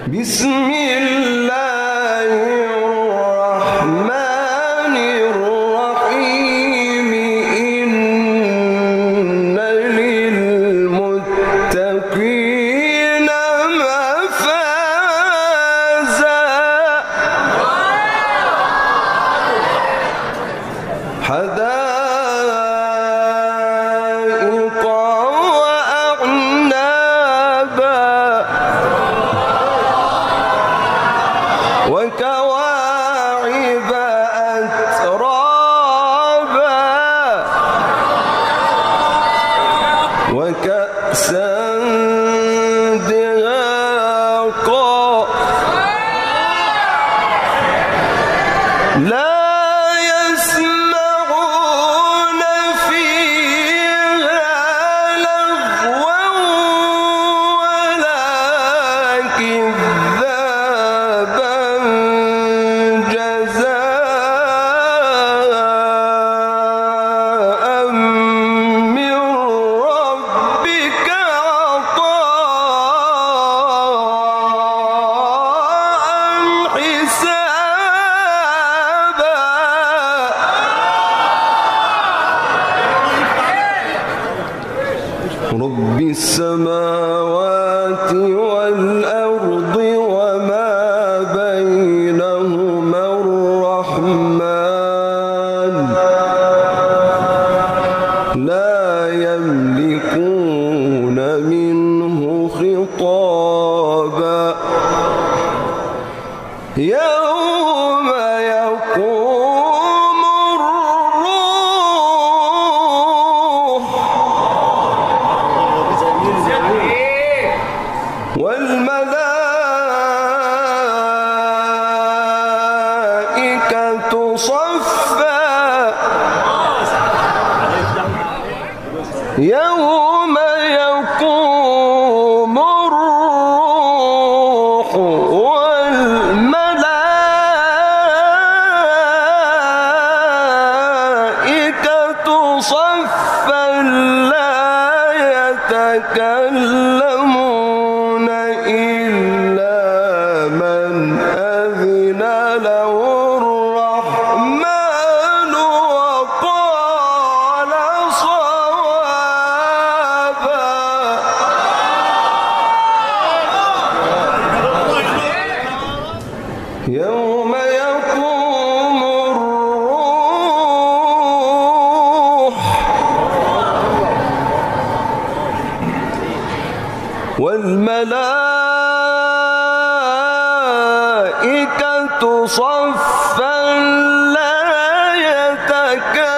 بسم الله الرحمن الرحيم إن للمتقين مفازا حدائق وأعنابا وكواعب أترابا وكأسا دهاقا لا يسمعون فيها لغوا ولا كذابا جزاء من ربك عطاء حسابا رب السماوات والأرض وما بينهما الرحمن لا يملكون منه خطابا يوم يقوم الروح والملائكة صفا يوم يقوم الروح والملائكة صفا لا يتكلمون إلا من أذن له الرحمن وقال صوابا يوم يقوم الروح والملائكة صفا لا يتكلمون